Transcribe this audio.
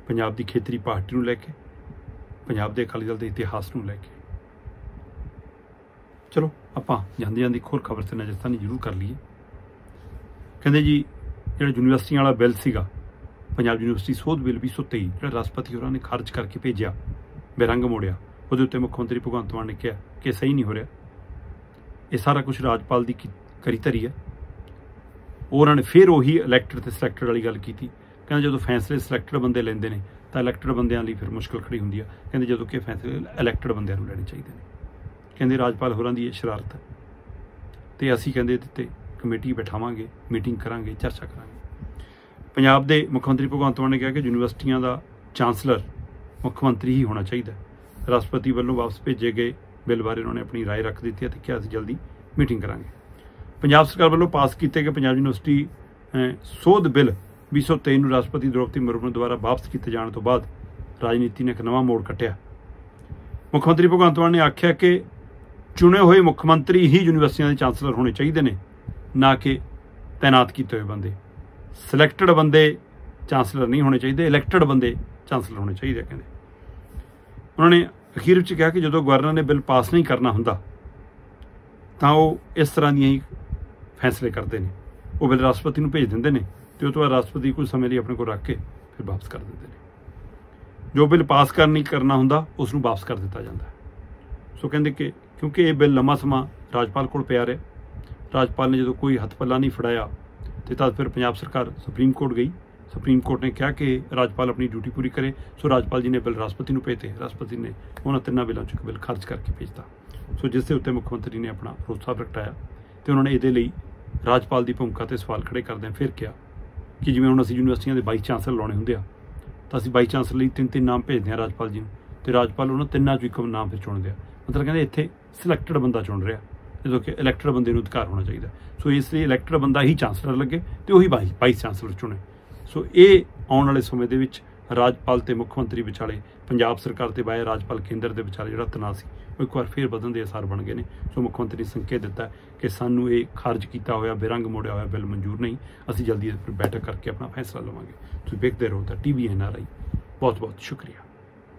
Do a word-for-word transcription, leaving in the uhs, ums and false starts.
पंजाब की खेतरी पार्टी नूं लैके, पंजाब के अकाली दल के इतिहास नूं लैके। चलो आपां जांदे जांदे एक होर खबर से नज़रसानी जरूर कर लीए। कहते जी जो यूनीवर्सिटियां वाला बिल सीगा, पंजाब यूनीवर्सिटी सोध बिल भी सौ तेई जो राष्ट्रपति होरां ने खारिज करके भेजा, बेरंग मोड़िया, उहदे उत्ते मुख मंत्री भगवंत मान ने कहा कि सही नहीं हो रहा, ये सारा कुछ राजपाल की करी धरी है। उन्होंने फिर उही इलैक्टेड तो सिलैक्टेड वाली गल की। कहते जो फैसले सिलैक्टेड बंदे लेंदे ने तो इलैक्टेड बंदियां लई फिर मुश्किल खड़ी होंदी है। कहते जो कि फैसले इलैक्टेड बंदियां नूं लैणे चाहीदे ने। कहते राजपाल होरां दी शरारत है तो असीं कहते ते कमेटी बैठावांगे, मीटिंग करांगे, चर्चा करांगे। पंजाब दे मुख मंत्री भगवंत मान ने कहा कि यूनीवर्सिटियां दा चांसलर मुख मंत्री ही होना चाहिए। राष्ट्रपति वालों वापस भेजे गए बिल बारे उन्होंने अपनी राय रख दी है तो क्या असीं जल्दी मीटिंग करांगे। पंजाब सरकार वालों पास किए गए पंजाब यूनीवर्सिटी सोध बिल भी सौ तेई नूं राष्ट्रपति द्रौपदी मुर्मू द्वारा वापस किए जाने तो बाद राजनीति ने एक नवा मोड़ कट्टिया। मुख मंत्री भगवंत मान ने आख्या कि चुने हुए मुख मंत्री ही यूनीवर्सिटियां के चांसलर होने चाहिए ने, ना कि तैनात किए हुए बंदे। सिलैक्टेड बंदे चांसलर नहीं होने चाहिए, इलैक्टेड बंदे चांसलर होने चाहिए। कहते उन्होंने अखीर में कहा कि जो गवर्नर ने बिल पास नहीं करना होंदा तो वह इस तरह दी फैसले करते हैं। वो बिल राष्ट्रपति को भेज देंगे तो उस बाद राष्ट्रपति कुछ समय लिए अपने को रख के फिर वापस कर देते हैं। जो बिल पास कर नहीं करना होंदा उसनूं वापस कर दिता जाता है। सो कहते कि क्योंकि ये बिल लंबा समा राजपाल को पिया रहा, राजपाल ने जो कोई हथ पल्ला नहीं फड़ाया तो तद फिर पंजाब सरकार सुप्रीम कोर्ट गई। सुप्रीम कोर्ट ने कहा कि राजपाल अपनी ड्यूटी पूरी करे। सो राजपाल जी ने बिल राष्ट्रपति को भेजते, राष्ट्रपति ने उन्होंने तिना बिलों च बिल खारिज करके भेजता। सो जिस उत्ते मुख्यमंत्री ने अपना भरोसा प्रगटाया तो उन्होंने ये राजपाल की भूमिका से सवाल खड़े करदे फिर कहा कि जिवें हुण असीं यूनीवर्सिटियां दे वाइस चांसलर लाने हुंदे आ तो असीं वाइस चांसलर लई तीन तीन नाम भेजदे आ राजपाल जी नूं, ते राजपाल उन्होंने तिन्नां चों इक नाम फिर चुणदे आ। मतलब कहते इत्थे सिलैक्टेड बंदा चुन रहा जो कि इलैक्टेड बंदे नूं अधिकार होना चाहिए। सो इसलिए इलैक्टेड बंदा ही चांसलर लगे तो वही वाइस वाइस चांसलर चुने। सो ये आने वाले समय दे विच राजपाल ते मुख मंत्री विचाले पंजाब सरकार ते बाय राजपाल केंद्र के विचाले जिहड़ा तनाव सी वो एक बार फिर बदन के आसार बन गए ने। सो मुख मंत्री ने संकेत दिता कि सानू ये खारिज किया होया बेरंग मोड़िया होया बिल मंजूर नहीं, असीं जल्दी बैठक करके अपना फैसला लवांगे। तुसीं देखते रहो दा T V N R I. बहुत बहुत शुक्रिया।